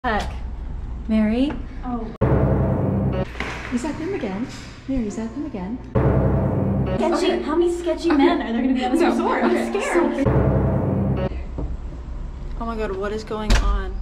Heck. Mary? Oh. Is that them again? Mary, is that them again? Sketchy. Okay. How many sketchy men are there going to be on this resort? I'm scared. Oh my god, what is going on?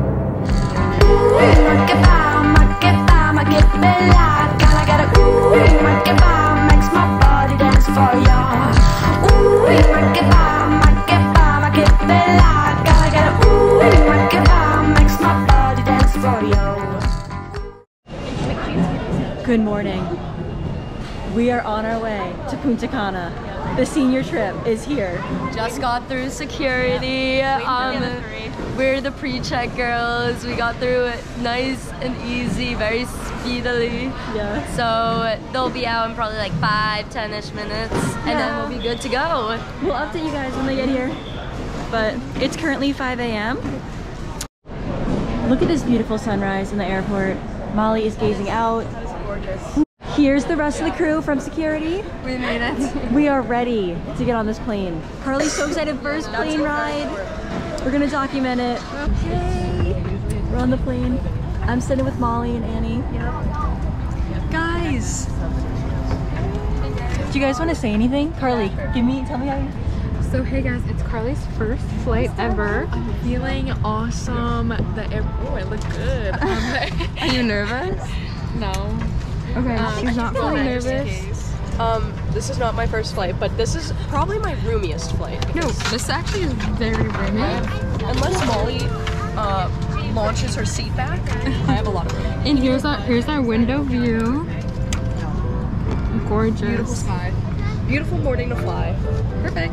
Good morning. We are on our way to Punta Cana. The senior trip is here. Just got through security. We're the pre-check girls. We got through it nice and easy, very speedily. Yeah. So they'll be out in probably like 5-10ish minutes, and then we'll be good to go. We'll update you guys when they get here. But it's currently 5 a.m. Look at this beautiful sunrise in the airport. Molly is gazing out. Gorgeous. Here's the rest of the crew from security. We made it. We are ready to get on this plane. Carly's so excited, first plane ride. We're gonna document it. Okay. We're on the plane. I'm sitting with Molly and Annie. Yep. Guys! Do you guys want to say anything? Carly, tell me how you... So hey guys, it's Carly's first flight ever. I'm feeling awesome. Oh, I look good. Are you nervous? No. Okay, she's not feeling nervous. This is not my first flight, but this is probably my roomiest flight. No, this actually is very roomy. Unless Molly launches her seat back, I have a lot of room. And here's our window view. Gorgeous. Beautiful sky. Beautiful morning to fly. Perfect.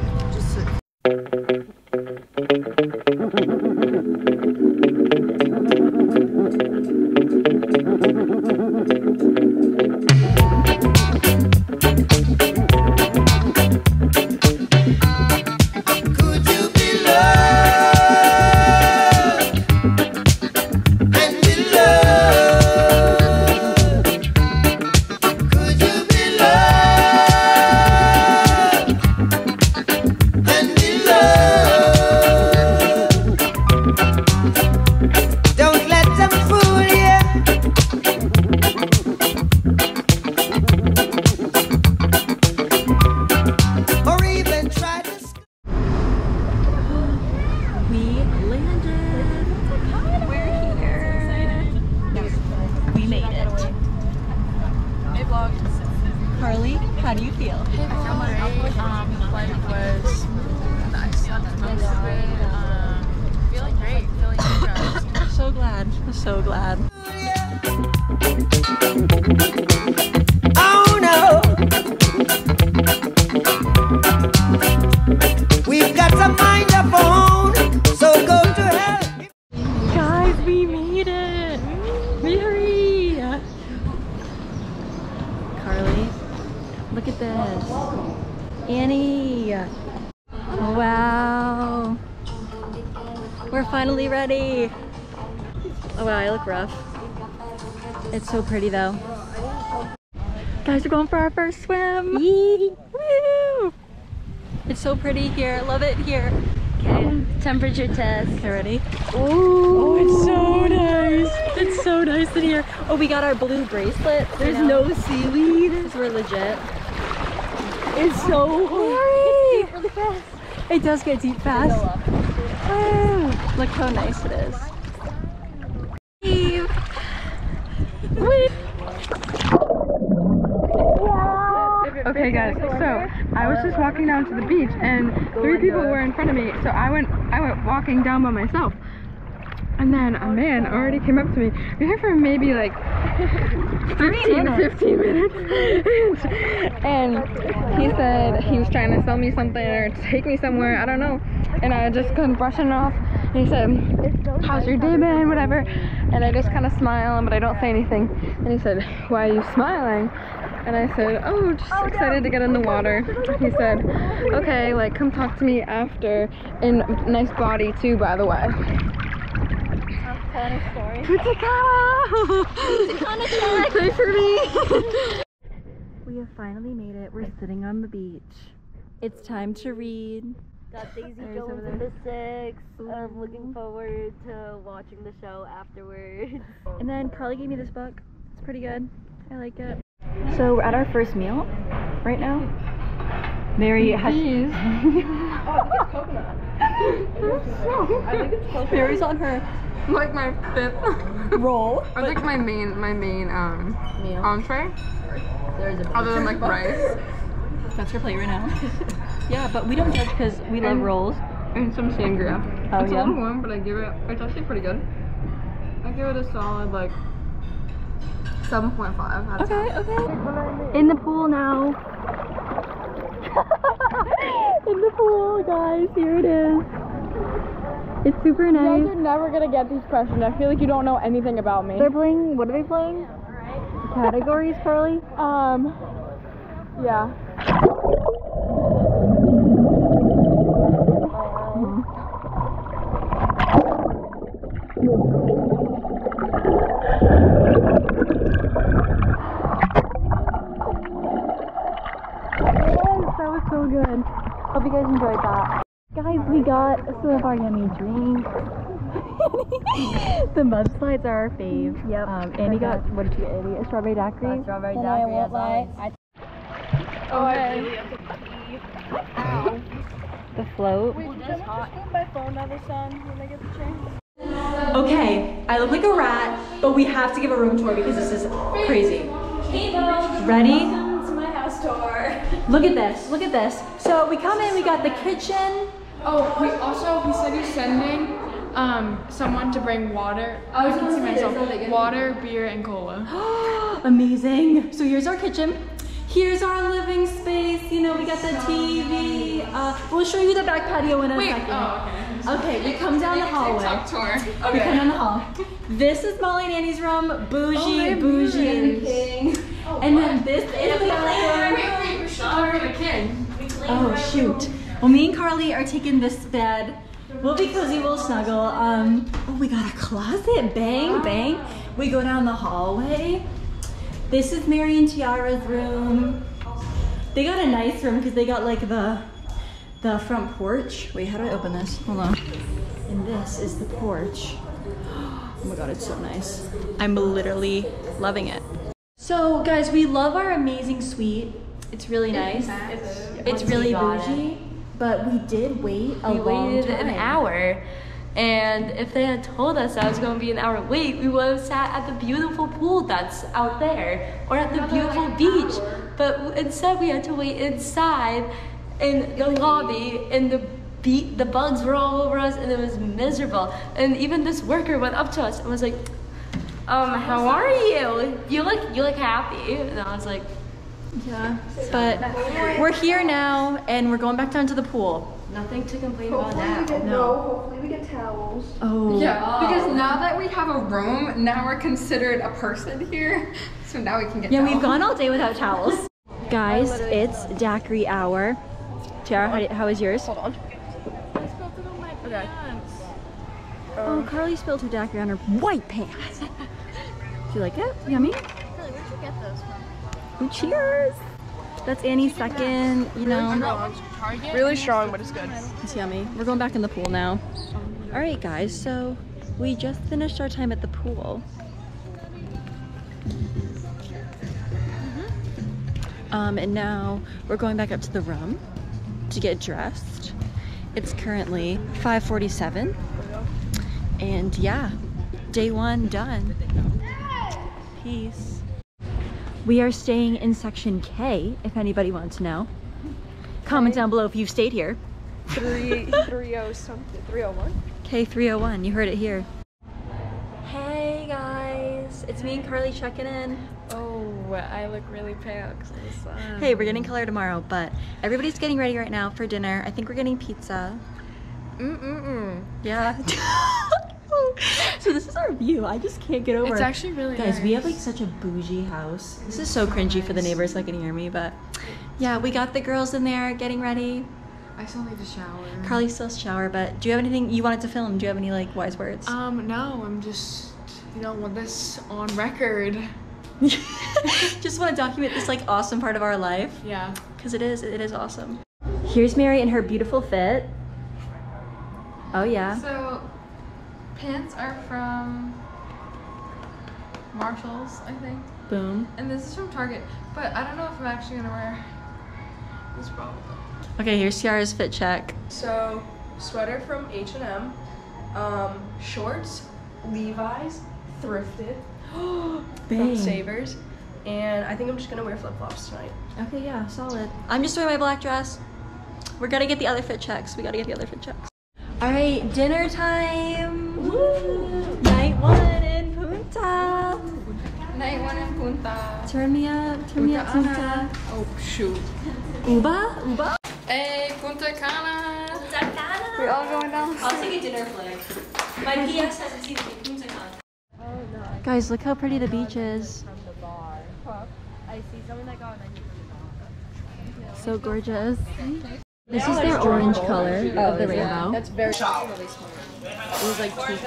Carly, how do you feel? The flight was nice. Feeling great. Feeling energized. So glad. So glad. Oh no! We've got to mind our phone, so go to hell. Guys, we made it! Mary! Carly, look at this. Annie! Wow! We're finally ready! Oh wow, I look rough. It's so pretty though. Guys, we're going for our first swim! Yee! Woo! It's so pretty here. Love it here. Okay, temperature test. Okay, ready? Oh, it's so nice. It's so nice in here. Oh, we got our blue bracelet. There's no seaweed. Because we're legit. It's so hairy. It gets deep really fast. It does get deep fast. Wow. Look how nice it is. Eve. Okay guys, so I was just walking down to the beach and 3 people were in front of me, so I went walking down by myself. And then a man already came up to me. We were here for maybe like 15 minutes. And he said he was trying to sell me something or take me somewhere, I don't know. And I just couldn't brush it off. And he said, how's your day been, whatever. And I just kind of smile, but I don't say anything. And he said, why are you smiling? And I said, oh, just excited to get in the water. He said, okay, like come talk to me after. And nice body too, by the way. Punta Cana! Pray for me! We have finally made it. We're sitting on the beach. It's time to read. Got Daisy Jones and the Six. I'm looking forward to watching the show afterwards. And then Carly gave me this book. It's pretty good. I like it. So we're at our first meal right now. Mary has. Mary's on her like my fifth roll. I think my main entree. Other than like rice. That's her plate right now. Yeah, but we don't judge because we love rolls. And some sangria. Oh, it's yeah? a little warm, but it's actually pretty good. I give it a solid like 7.5 out of 10. Okay. In the pool now. In the pool, guys. Here it is. It's super nice. You guys are never gonna get these questions. I feel like you don't know anything about me. They're playing. What are they playing? Categories, Carly. Yeah. That was so good. Hope you guys enjoyed that. Guys, we got some of our yummy drinks. The mudslides are our fave. Yep. Annie got, what did you get, Annie? A strawberry daiquiri? Strawberry daiquiri, as always. The float. Wait, can I just put my phone down the sun when I get the chance? Okay, I look like a rat, but we have to give a room tour because this is crazy. Ready? Welcome to my house tour. Look at this, look at this. So we come in, we got the kitchen. Oh, wait, also, he said he's sending someone to bring water. I can see myself. Water, beer, and cola. Amazing. So here's our kitchen. Here's our living space. You know, we got the TV. We'll show you the back patio in a second. Oh, okay. Okay, we come down the hallway. Tour. We come down the hall. This is Molly and Annie's room. Bougie, bougie, and king. And then this is the bathroom. Wait, we should cover the king. Oh shoot. Well, me and Carly are taking this bed. We'll be cozy, we'll snuggle. Oh, we got a closet. Bang, bang. We go down the hallway. This is Mary and Tiara's room. They got a nice room because they got like the front porch. Wait, how do I open this? Hold on. And this is the porch. Oh my god, it's so nice. I'm literally loving it. So guys, we love our amazing suite. It's really nice. It's really bougie, but we did wait a long time. We waited an hour. And if they had told us that it was going to be an hour wait, we would have sat at the beautiful pool that's out there or at the beautiful beach. But instead, we had to wait inside in the lobby, and the bugs were all over us, and it was miserable. And even this worker went up to us and was like, how are you? You look happy. And I was like, yeah. But we're here now, and we're going back down to the pool. nothing to complain about now. Hopefully we get towels. Oh. Yeah, because now that we have a room, now we're considered a person here. So now we can get towels. We've gone all day without towels. Guys, it's daiquiri hour. Tiara, how is yours? Hold on. I spilled it on my pants. Oh, Carly spilled her daiquiri on her white pants. Do you like it? Yummy? Where'd you get those from? Oh, cheers! That's Annie's second, you know. Really strong, but it's good. It's yummy. We're going back in the pool now. All right, guys, so we just finished our time at the pool. And now we're going back up to the room to get dressed. It's currently 5:47. And yeah, day one done. Peace. We are staying in section K, if anybody wants to know. Comment down below if you've stayed here. 330 something, 301. K301, you heard it here. Hey guys, it's me and Carly checking in. Oh, I look really pale because of the sun. Hey, we're getting color tomorrow, but everybody's getting ready right now for dinner. I think we're getting pizza. Yeah. So this is our view. I just can't get over it. It's actually really Guys, nice. we have like such a bougie house. This is so cringy for the neighbors that can hear me, but yeah, we got the girls in there getting ready. I still need to shower. Carly still shower, but do you have anything you wanted to film? Do you have any like wise words? No, I'm just, want this on record. Just want to document this like awesome part of our life. Yeah. Because it is awesome. Here's Mary in her beautiful fit. Oh yeah. So, pants are from Marshalls, I think. Boom. And this is from Target. But I don't know if I'm actually gonna wear this problem. Okay, here's Tiara's fit check. So, sweater from H&M, shorts, Levi's, thrifted, from Savers, and I think I'm just gonna wear flip-flops tonight. Okay, yeah, solid. I'm just wearing my black dress. We're gonna get the other fit checks. We gotta get the other fit checks. All right, dinner time. Woo! Night 1 in Punta. Night 1 in Punta. Turn me up, Punta. Oh, shoot. Uba? Hey, Punta Cana. We're all going down. I'll take a dinner flag. My PS hasn't seen Punta Cana. Guys, look how pretty the beach is. So gorgeous. This is their orange color of the rainbow. That's very smart. It was like 2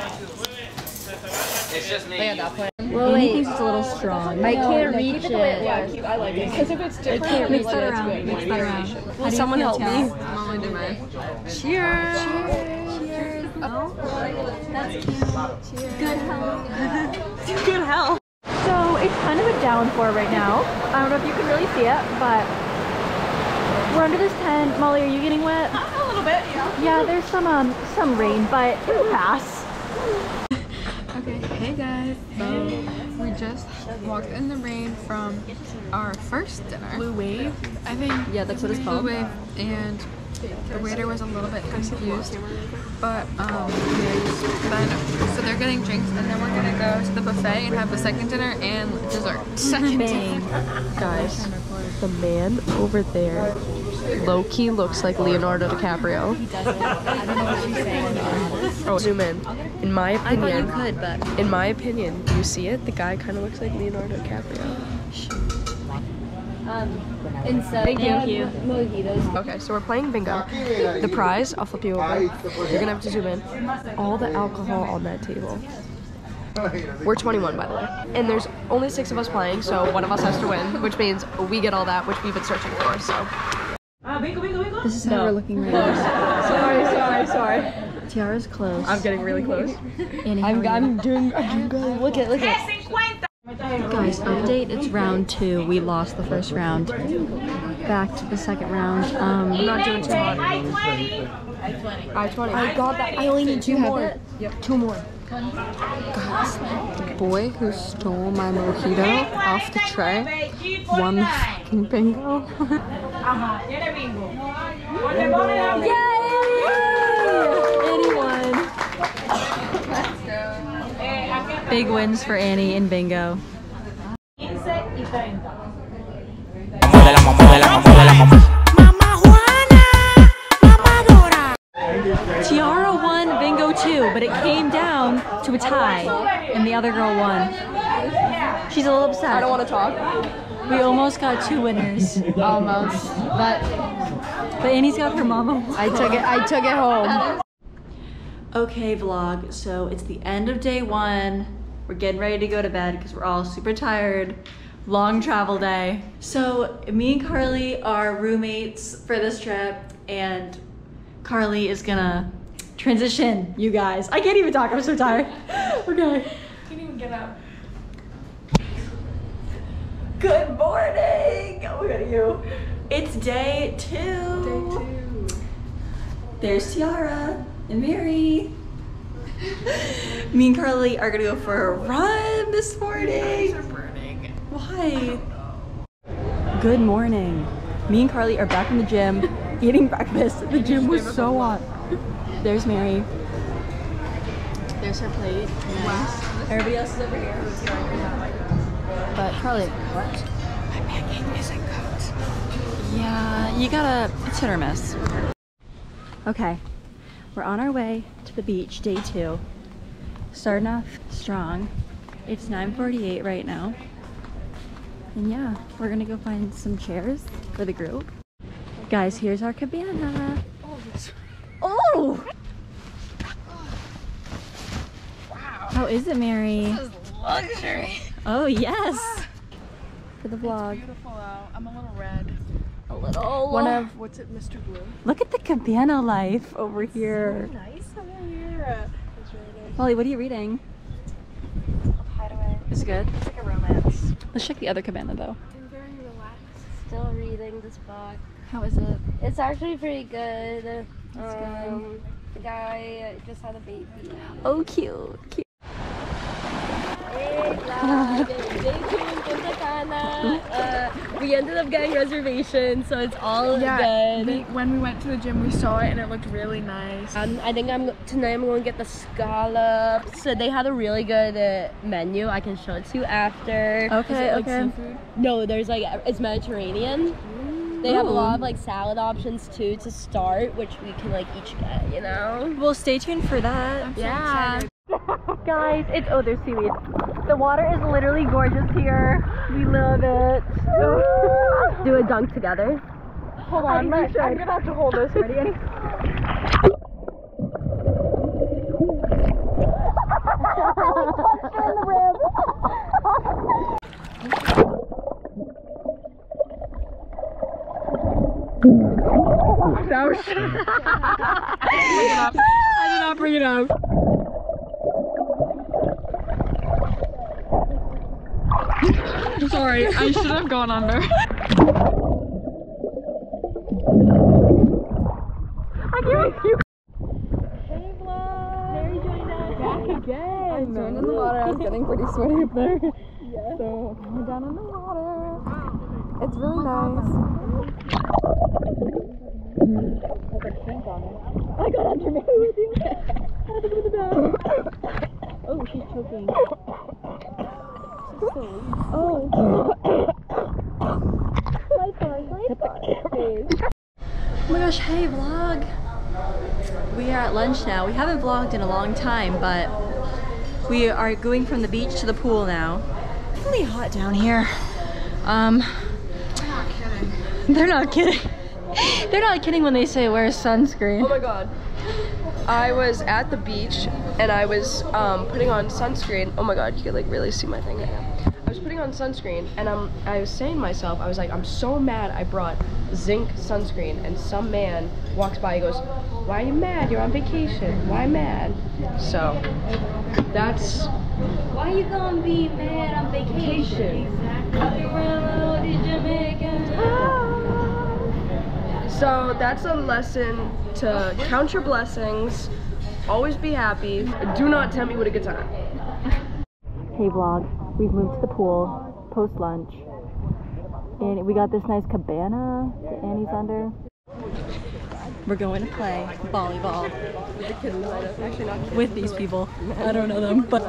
It's just me. Well, Amy thinks it's a little strong. I can't reach it. Yeah, I like it. Because if it's different, Mix that around. Mix that around. Will someone help me? I'm only doing mine. Cheers! Cheers! Oh, that's cute. Cheers. Good health. Good health. So it's kind of a downpour right now. I don't know if you can really see it, but we're under this tent. Molly, are you getting wet? A little bit, yeah. Yeah, there's some rain, but it'll pass. Okay, hey guys. We just walked in the rain from our first dinner. Blue Wave, I think. Yeah, that's what it's called. Blue Wave, and the waiter was a little bit confused. But then so they're getting drinks, and then we're gonna go to the buffet and have the second dinner and dessert. Guys, the man over there low-key looks like Leonardo DiCaprio. He doesn't. I don't know what she's saying. Oh, zoom in. In my opinion, I thought you could, but in my opinion, do you see it? The guy kind of looks like Leonardo DiCaprio. Thank you. Mojitos. Okay, so we're playing bingo. The prize, I'll flip you over. You're gonna have to zoom in. All the alcohol on that table. We're 21, by the way. And there's only 6 of us playing, so one of us has to win, which means we get all that, which we've been searching for, so. This is how we're looking right now. Sorry. Tiara's close. I'm getting really close. Annie, I'm doing good. Look at. Guys, update, it's round 2. We lost the first round. Back to the second round. I'm not doing too hot. I-20. I got that. I only need 2 more. Yep. 2 more. Guys, the boy who stole my mojito off the tray won the fucking bingo. Annie won. Big wins for Annie in bingo. Tiara won bingo too, but it came down to a tie, and the other girl won. She's a little upset. I don't want to talk. We almost got 2 winners. Almost. But Annie's got her mama. I took it home. Okay, vlog, so it's the end of day 1. We're getting ready to go to bed because we're all super tired. Long travel day. So me and Carly are roommates for this trip, and Carly is gonna transition, you guys. I can't even talk, I'm so tired. Okay. Can't even get up. Good morning! Oh my god, you. It's day 2. Day 2. There's Tiara and Mary. Me and Carly are gonna go for a run this morning. Why? Good morning. Me and Carly are back in the gym, eating breakfast. The gym was so hot. There's Mary. There's her plate. Nice. Everybody else is over here. But Carly, what? My pancake isn't cooked. Yeah, you gotta, it's hit or miss. Okay, we're on our way to the beach, day 2. Starting off strong. It's 9:48 right now. And yeah, we're gonna go find some chairs for the group. Guys, here's our cabana. Oh! Wow. How is it, Mary? This is luxury. Oh, yes. For the vlog. Beautiful out. I'm a little red. a little. One of, what's it, Mr. Blue? Look at the cabana life over here. So nice over here. It's really nice. Molly, what are you reading? Hideaway. Is it good? It's like a romance. Let's check the other cabana though. I'm very relaxed. Still reading this book. How is it? It's actually pretty good. good. The guy just had a baby. Oh, cute. Cute. We ended up getting reservations, so it's all good. When we went to the gym, we saw it and it looked really nice. I think tonight I'm going to get the scallops. So they had a really good menu. I can show it to you after. Okay, Is it, like, seafood? No, there's like, it's Mediterranean. They have a lot of like salad options too to start, which we can like each get, you know? Well, stay tuned for that. Yeah. Guys, there's seaweed. The water is literally gorgeous here. We love it. Do a dunk together. Hold on, I'm gonna have to hold this. Ready? No shit. I did not bring it up. Sorry, I should have gone under. I give you. Hey vlog. Mary joined us. Back again. I'm joined in the water. I was getting pretty sweaty up there. Yeah. So we're down in the water. It's really nice. I got under Mary with you. Oh, she's choking. Oh. Oh my gosh, hey vlog. We are at lunch now. We haven't vlogged in a long time, but we are going from the beach to the pool now. It's really hot down here. They're not kidding. They're not kidding when they say wear sunscreen. Oh my god. I was at the beach and I was putting on sunscreen. Oh my god, you can like really see my thing right now. I was putting on sunscreen and I was saying to myself, I was like, I'm so mad I brought zinc sunscreen, and some man walks by, he goes, why are you mad? You're on vacation. Why mad? So that's Why you gonna be mad on vacation? So that's a lesson to count your blessings, always be happy, do not tempt me with a good time. Hey vlog, we've moved to the pool post lunch, and we got this nice cabana that Annie's under. We're going to play volleyball With the kids, actually not kids. with these people. I don't know them, but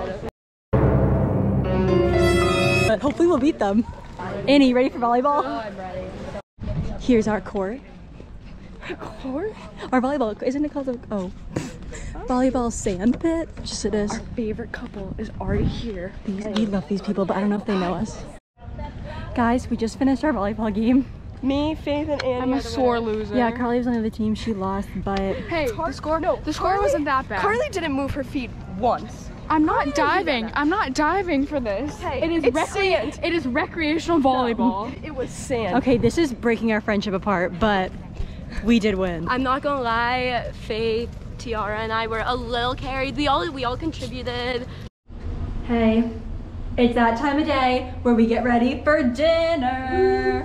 hopefully we'll beat them. Annie, you ready for volleyball? Oh, I'm ready. Here's our court. Court? Our volleyball, isn't it called volleyball sand pit? Just it is. Our favorite couple is already here. We love these people, but I don't know if they know us. Guys, we just finished our volleyball game. Me, Faith, and Annie. I'm a sore loser. Yeah, Carly was on the other team. She lost, but Hey, the score wasn't that bad. Carly didn't move her feet once. I'm not diving. I'm not diving for this. Hey, it is it's sand. It is recreational volleyball. It was sand. okay, this is breaking our friendship apart, but we did win. I'm not gonna lie, Faith, Tiara, and I were a little carried. We all contributed. Hey, it's that time of day where we get ready for dinner.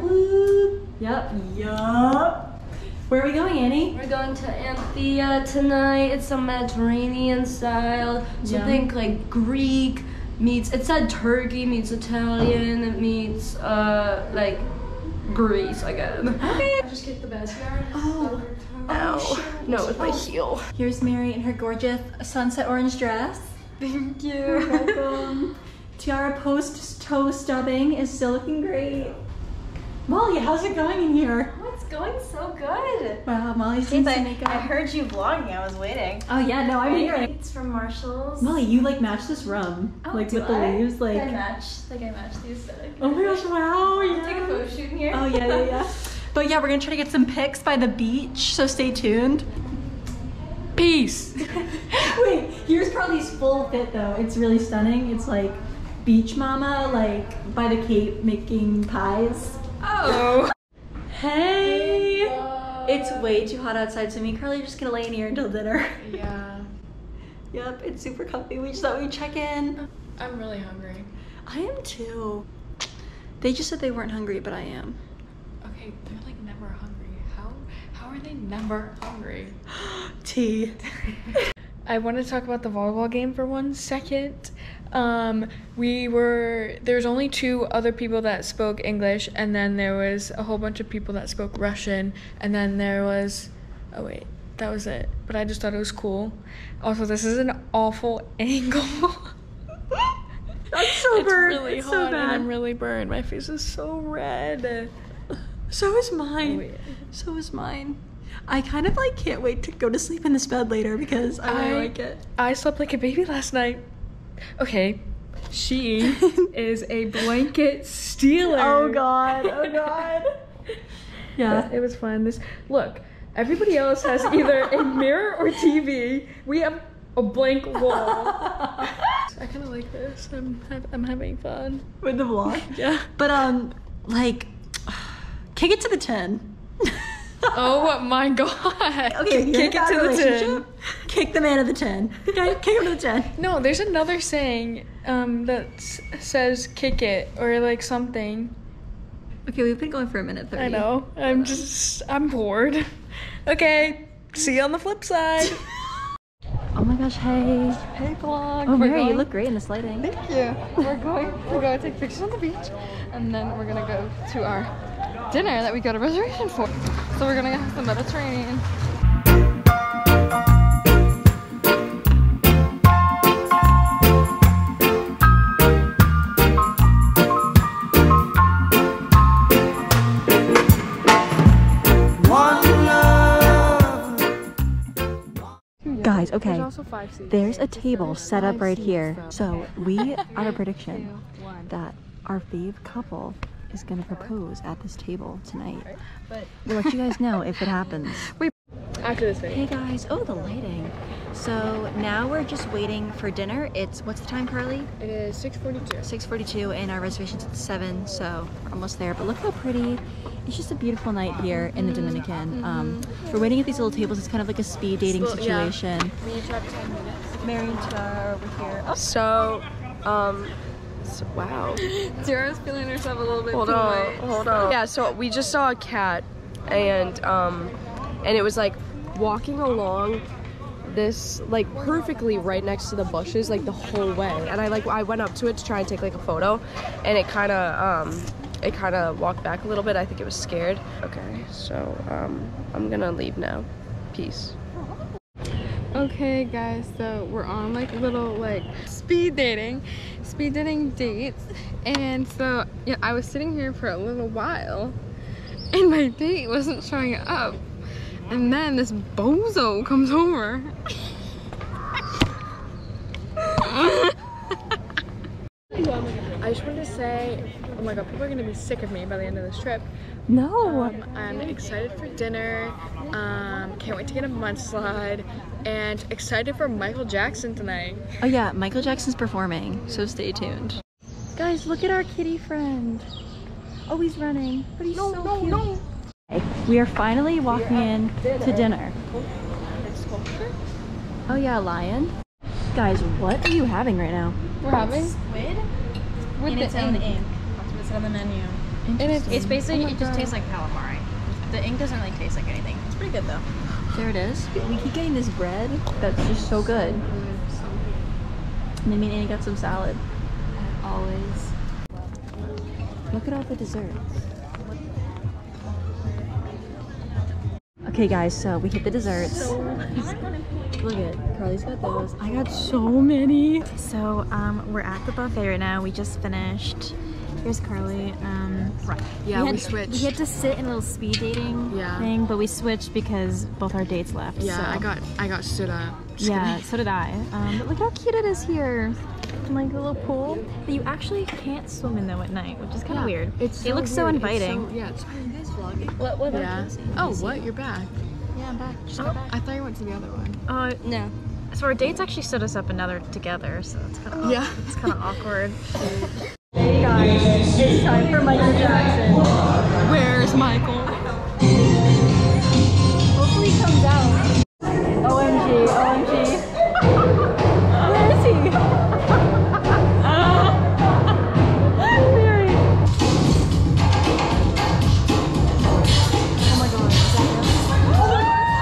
Yup. Where are we going, Annie? We're going to Anthea tonight. It's some Mediterranean style. So Yum. think like Greek meets, it said Turkey meets Italian, it meets like Greece, I guess. Okay. Just kicked the backyard. Oh. Ow. No, with my heel. Here's Mary in her gorgeous sunset orange dress. Thank you. Welcome. Tiara post toe stubbing is still looking great. Molly, how's it going in here? It's going so good. Wow, Molly seems to I make up. heard you vlogging. I was waiting. Oh yeah, no, I'm here. It's from Marshalls. Molly, you like match this rum, Oh, like do with the I? leaves, like. I match the aesthetic. Oh my gosh! Wow! Yeah. Take a photo shoot in here. Oh yeah. But yeah, we're gonna try to get some pics by the beach, so stay tuned. Peace. Wait, here's Carly's full fit though. It's really stunning. It's like beach mama, like by the Cape making pies. Oh. Hey! It's way too hot outside, so me and Carly are just gonna lay in here until dinner. Yeah. Yep, it's super comfy. We just thought we'd check in. I'm really hungry. I am too. They just said they weren't hungry, but I am. Okay, they're like never hungry. How are they never hungry? Tea. I want to talk about the volleyball game for 1 second. There's only 2 other people that spoke English, and then there was a whole bunch of people that spoke Russian, and then there was, oh wait, that was it. But I just thought it was cool. Also, this is an awful angle. I'm so burned. It's really It's hot so and bad. I'm really burned. My face is so red. So is mine. Oh, yeah. So is mine. I kind of like can't wait to go to sleep in this bed later because I really like it. I slept like a baby last night. Okay, she is a blanket stealer. Oh god. Oh god. Yeah. It was fun. Look, everybody else has either a mirror or TV. We have a blank wall. I kind of like this. I'm having fun. With the vlog. Yeah. But like, kick it to the 10. Oh my god. Okay, kick it to the 10. Kick the man to the 10. Okay, kick him to the 10. No, there's another saying that says kick it or like something. Okay, we've been going for a minute 30. I know. I'm bored. Okay, see you on the flip side. Oh my gosh, hey. Hey vlog. Oh, Mary, you look great in this lighting. Thank you. We're going to go take pictures on the beach, and then we're gonna go to our dinner that we got a reservation for. So we're gonna have some Mediterranean. Guys, okay. There's also 5 seats. There's a table set up right here. So we are a prediction that our fave couple is gonna propose at this table tonight. We'll let you guys know if it happens. After this Hey video. guys, oh the lighting. So now we're just waiting for dinner. It's, what's the time, Carly? It is 6:42. 6:42 and our reservation's at 7, so we're almost there. But look how pretty. It's just a beautiful night here in the Dominican. We're waiting at these little tables. It's kind of like a speed dating situation. We each have 10 minutes. Mary and Tara over here. Oh, So, wow. Tara's feeling herself a little bit Hold on. Yeah, so we just saw a cat, and it was like walking along this like perfectly right next to the bushes like the whole way, and I went up to it to try and take like a photo, and it kind of walked back a little bit. I think it was scared. Okay, so I'm gonna leave now. Peace. Okay guys, so we're on like little like speed dating dates, and so yeah, I was sitting here for a little while and my date wasn't showing up, and then this bozo comes over. I just wanted to say, oh my god, people are gonna be sick of me by the end of this trip. no. I'm excited for dinner, can't wait to get a mudslide, and excited for Michael Jackson tonight. Oh yeah, Michael Jackson's performing, so stay tuned. Guys, look at our kitty friend. Oh, he's running, but he's so cute. No. We are finally walking in to dinner. Oh yeah, lion. Guys, what are you having right now? We're having Squid? with And it's the in ink. the ink. That's what it said on the menu. And It's basically, oh my it just God. tastes like calamari. The ink doesn't really taste like anything. It's pretty good though. There it is. We keep getting this bread that's just so good. And then me and Annie got some salad. Always. Look at all the desserts. Okay guys, so we hit the desserts. Look at Carly's got those. I got so many. So, we're at the buffet right now. We just finished. Here's Carly. Yeah, we We switched. had to sit in a little speed dating thing, but we switched because both our dates left. Yeah, so. I got stood up. Just Yeah, kidding. so did I. But look how cute it is here. Like a little pool that you actually can't swim in though at night, which is kind of weird. It looks so weird. inviting. It's What? yeah. Oh, what? You're back. Yeah, I'm back. Just Oh, I thought you went to the other one. no. So our dates actually stood us up another together, so it's kind of it's kind of awkward. Hey guys, it's time for Michael Jackson. Where's Michael? Hopefully he comes out. OMG, OMG. Where is he? Mary. Oh my god, is that him?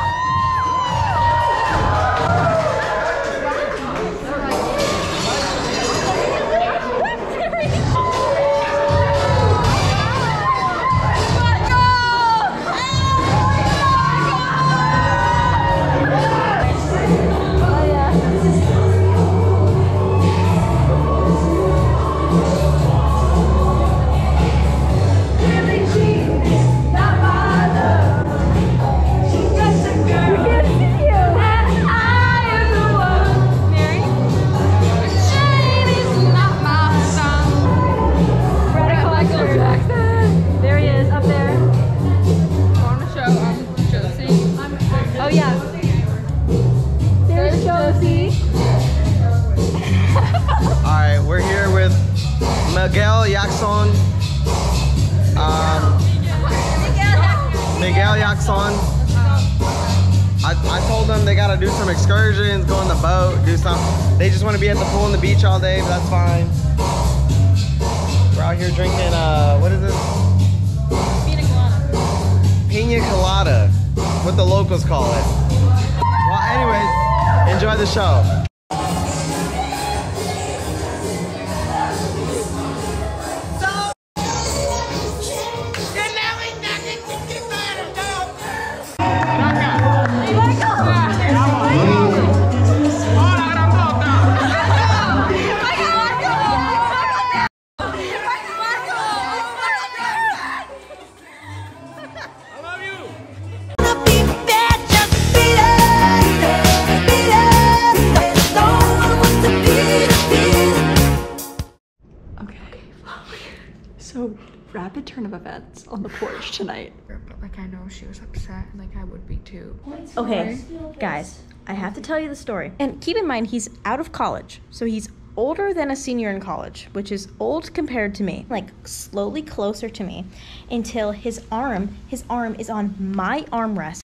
There he is, up there. I want to show Josie. Oh yeah. There's Josie. Alright, we're here with Miguel Yaxon. Miguel Yaxon. I told them they gotta do some excursions, go on the boat, do something. They just want to be at the pool and the beach all day, but that's fine. We're out here drinking, what is this? Pina colada, what the locals call it. Well, anyways, enjoy the show. So, rapid turn of events on the porch tonight. But like I know she was upset, and like I would be too. Okay, guys, I have to tell you the story. And keep in mind, he's out of college, so he's older than a senior in college, which is old compared to me. Like, slowly closer to me until his arm is on my armrest.